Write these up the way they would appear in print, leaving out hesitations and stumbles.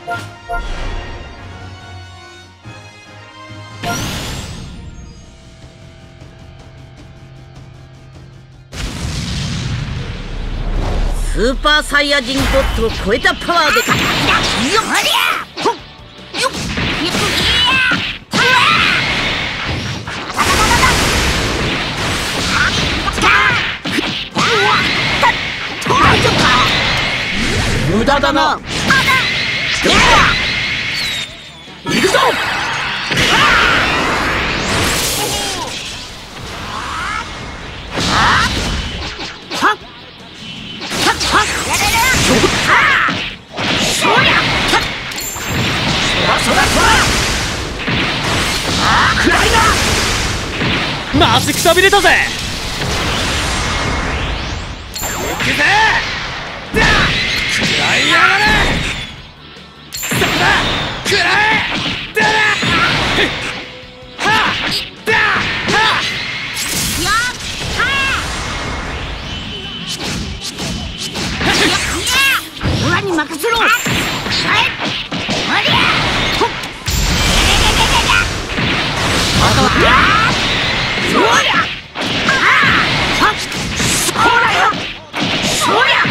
スーパーサイヤ人ゴッドを超えたパワーで無駄だな。行くぞ。マジくたびれたぜ。行くぜ。食らいやがれ。そこだ。食らえ。だら。はあ。だ。はあ。やっ。はあ。オラに任せろ。はい。おりゃ。ほっ。まだ。そりゃ。そらよ。そりゃ。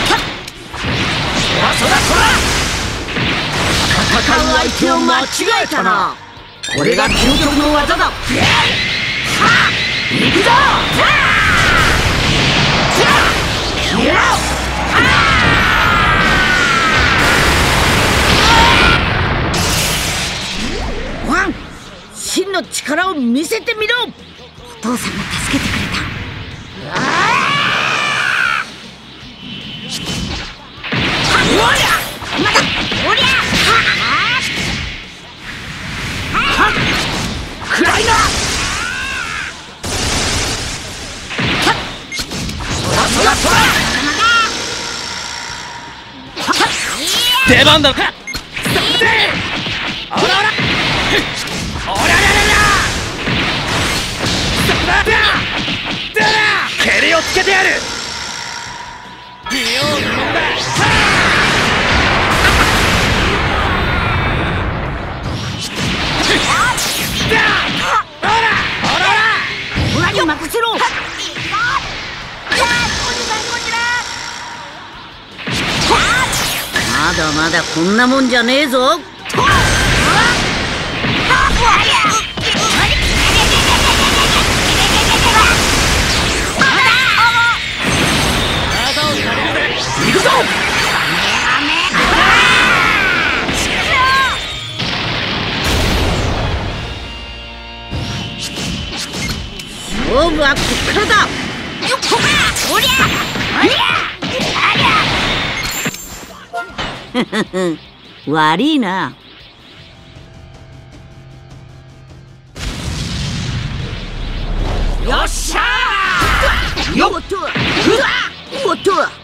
そらそら。戦う相手を間違えたな。これが究極の技だ。はあ。行くぞ。ワン、真の力を見せてみろ。お父さんが助けてくれた。おりゃまだおりゃ暗いな。そらそらそら出番だ。おらおらおららら蹴りをつけてやる。見ようもんだ。オラに任せろ。まだまだこんなもんじゃねえぞ。行くぞ。勝負はこっからだ。よっおりゃおりゃありゃ悪いな。よっしゃー。よっとおっとどうだ。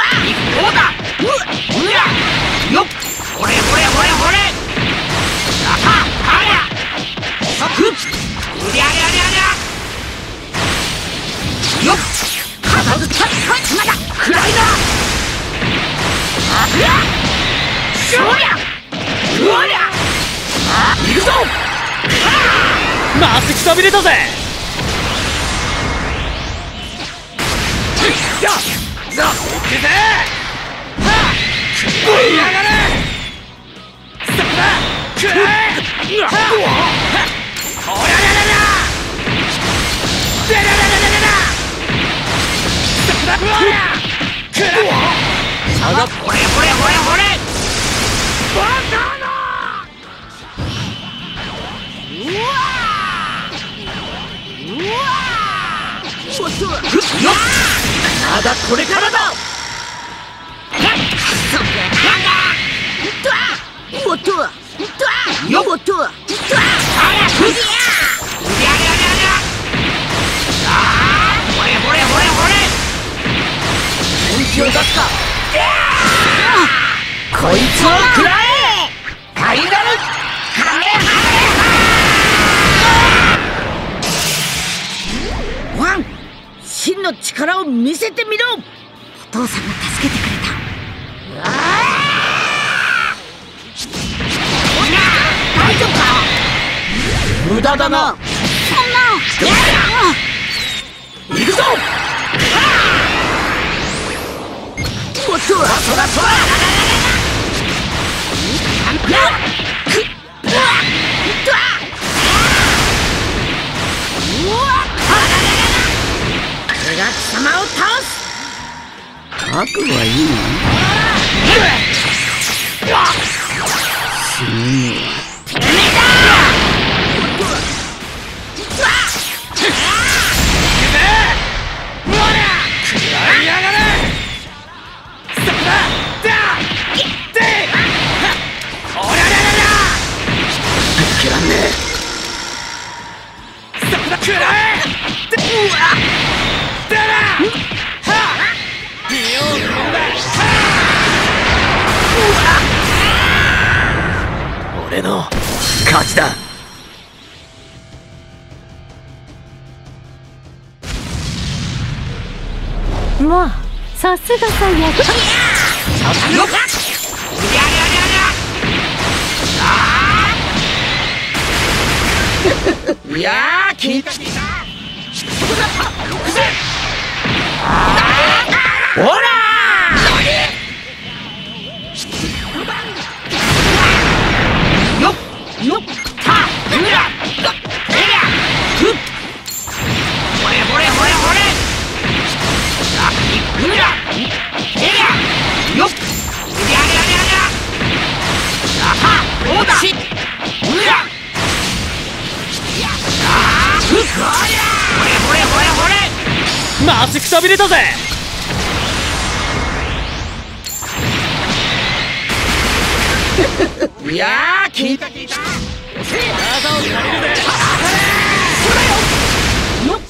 よっほれほれほれほれ。あはありゃさくうりゃりゃりゃりゃ。よっ片付けまだ暗いな。ありゃそりゃうりゃ行くぞ。マジくたびれたぜ。やっ行くぜ。はあ食らいやがれ。そこだ食らえ。はあおりゃりゃりゃりゃ。でらららららら。そこだおりゃ食らえ。さがほれほれほれほれ。バカな。うわうわおっとよっまだこれからだ。おっとよっとあらふりゃうりゃりゃりゃりゃ。ああほれほれほれほれ。本気を出すか。こいつを食らえ。カイナルカメハメハ。ワン真の力を見せてみろ。お父さんが助けてくれた。 駄だな。 そんな。 行くぞ。 おっと、 そらそら。 俺が貴様を倒す。 覚悟はいいの？死ぬのはてめえだ。 食らいやがれ。そこだ。おらららら。諦めねえ。そこだ。食らえ。だら。俺の勝ちだ。 まあ、さすが最悪。 いやー、聞いた。ほらー。よっよっ。たうらふっ。ほれほれほれほれ。うらよっ。おだし。うらふっ。ほれほれほれほれ。マジくたびれたぜ。いやー、聞いた聞いた。技を借りるぜ。それよ。よっ。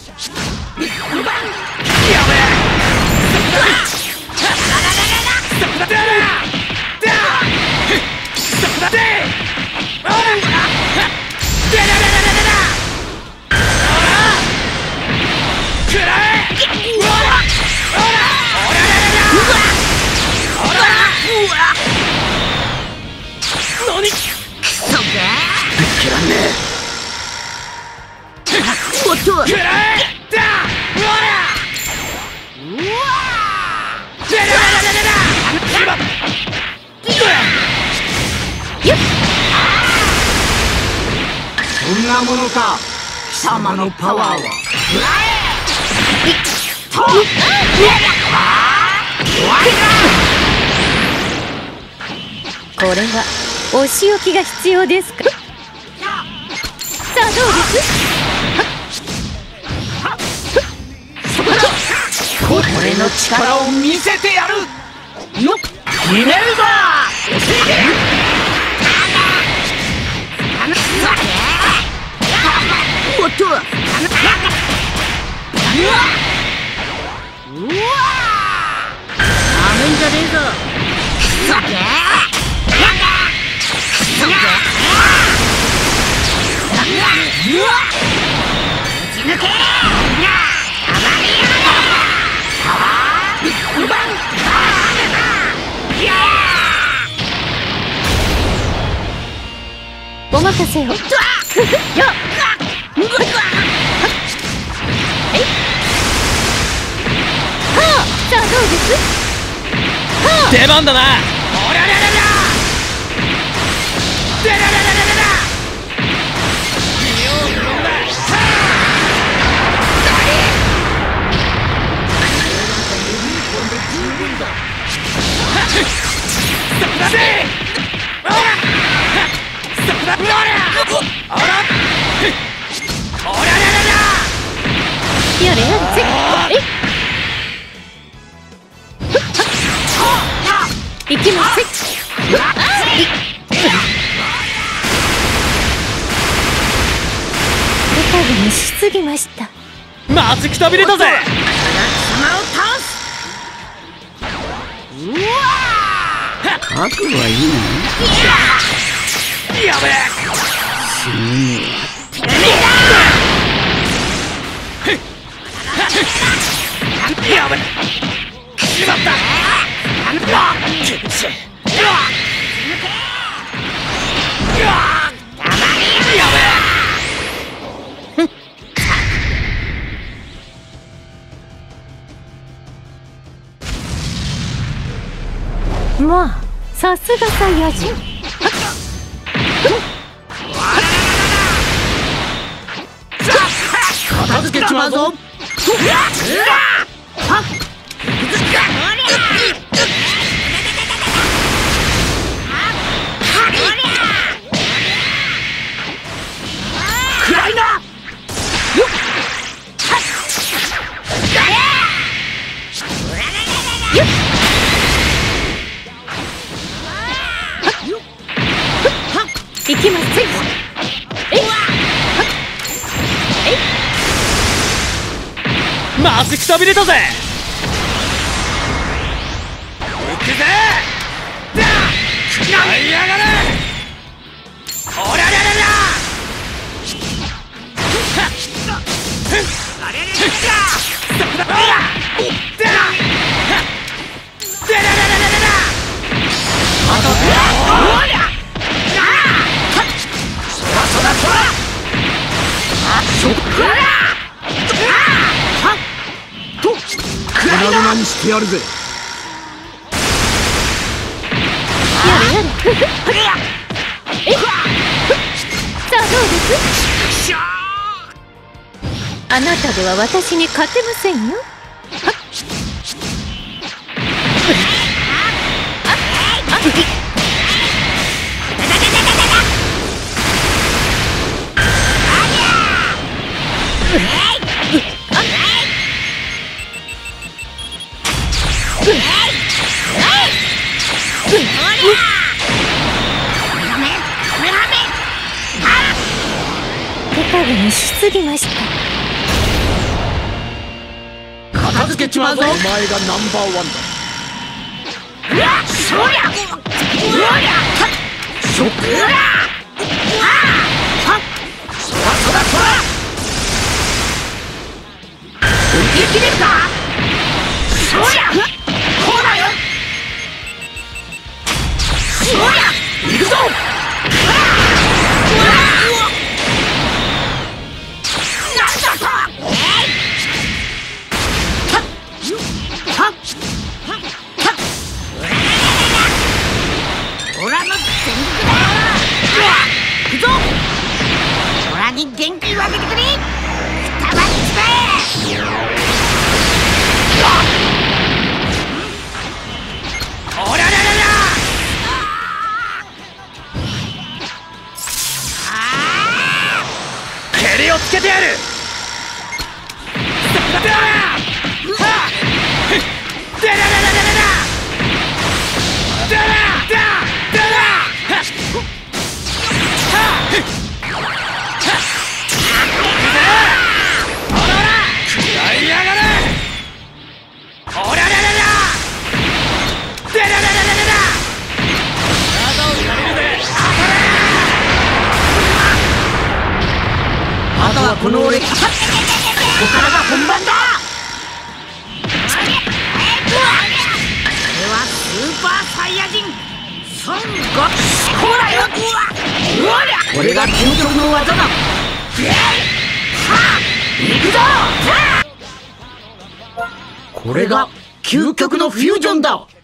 やべえ。そこだ。だら。だ。そこだ。で。おら。でらららららら。くらえ。おら。おら。おらららら。おら。うわ。何？クソが！ぶっけらんねえ。おっと！くらえ！だ！ほら！うわ！だだだだだだ！よっ！そんなものか！貴様のパワーは！くらえ！と！終わりだ！ これはお仕置きが必要ですか？さあどうです？ 俺の力を見せてやる。よっ、決めるぞ。 おっと。なめんじゃねえぞ。そっけ。 お任せを。よっ。はあ、さあどうです？はあ、 出番だな。おらららら。でらららららら。 やれやれ。いきます。手加減しすぎました。 マジくたびれたぜ。 貴様を倒す。うわー。 覚悟はいいの？やべえ。死ぬのはてめえだ。やべえ。しまった。 まあさすがサイヤ人。 片付けちまうぞ。暗いな。 行きます。 マジくたびれたぜ。行くぜ。食らいやがれ。おりゃりゃりゃりゃ。 粉々にしてやるぜ。 さあどうです？あなたでは私に勝てませんよ。手加減しすぎました。 片付けちまうぞ。お前がナンバーワンだ。そりゃ。そりゃ。受け切れるか。そりゃ。こうだよ。そりゃ。行くぞ。元気をあげてくれ。くたばっちまえ。 おりゃりゃりゃりゃ。蹴りをつけてやる。 あとはこの俺。ここからが本番だ。俺はスーパーサイヤ人孫悟空。これが究極の技だ。行くぞ。これが究極のフュージョンだ。